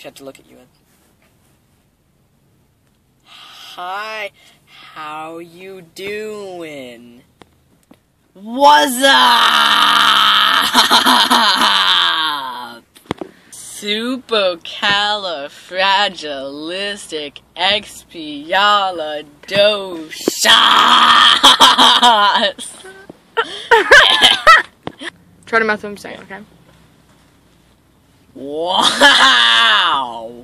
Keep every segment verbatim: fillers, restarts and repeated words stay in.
actually have to look at you. Hi, how you doing? What's up? Supercalifragilisticexpialidocious. Try to mouth what I'm saying, okay? Wow!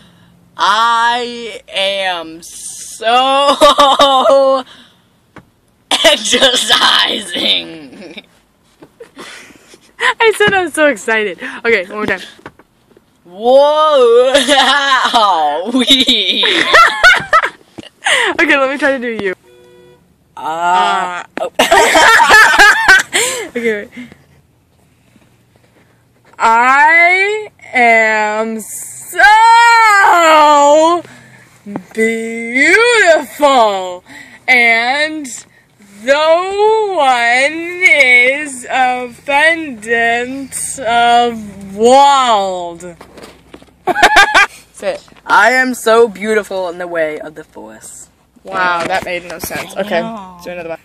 I am so exercising. I said I'm so excited. Okay, one more time. Whoa! Wee. Okay, let me try to do you. Uh, oh. Okay, wait. I am so beautiful, and no one is offended of world. Say it. I am so beautiful in the way of the force. Wow, that made no sense. Okay, let's do another one.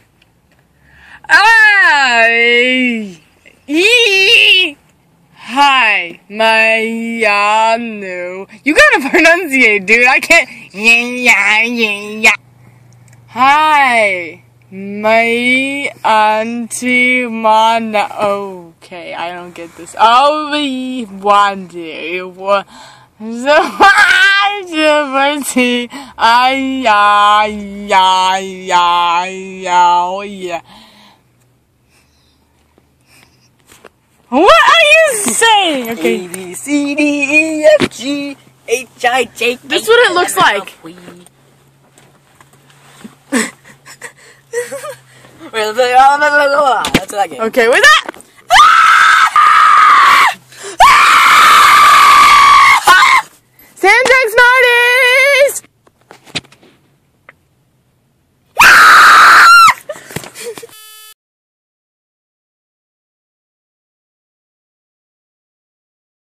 I e Hi, Mayanu. You gotta pronunciate, dude. I can't. Yeah, yeah, yeah. Hi, my auntie Mana. Okay, I don't get this. Oh, we wonder what. So I diversity. I yeah yeah yeah yeah yeah. What are you saying? Okay. A, B, C, D, E, F, G, H, I, J, K, This is what it looks like. That's what I get. Okay, with that.